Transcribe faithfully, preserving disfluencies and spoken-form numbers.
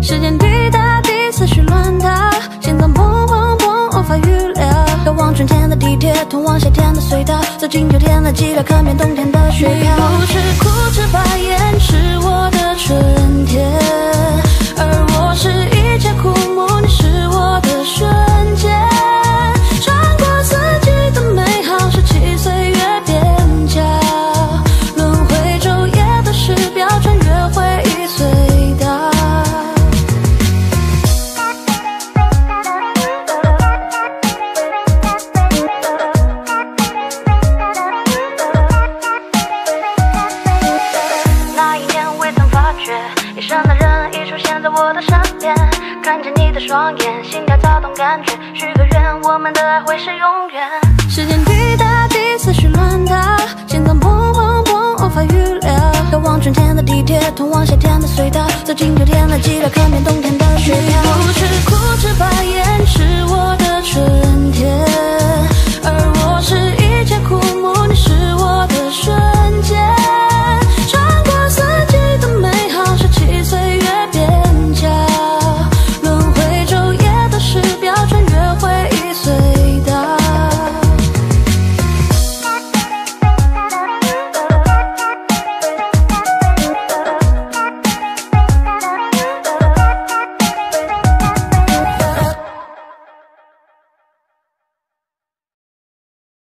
时间滴答滴，思绪乱打，心脏砰砰砰，无法预料。要往春天的地铁，通往夏天的隧道，走进秋天的寂寥，看遍冬天的雪飘。不是枯枝白燕，是我的春天，而我是一切枯木，你是我的瞬间。穿过四季的美好，十七岁月边角，轮回昼夜的时表，穿越回忆隧道。那一年未曾发觉，夜深的人已出现在我的身边，看见你的双眼，心跳躁动感觉，许个愿，我们的爱会是永远。时间滴答滴，思绪乱打，心脏砰砰砰，无法预料。要往春天的地铁，通往夏天的隧道，走进秋天的寂寥，看遍冬天。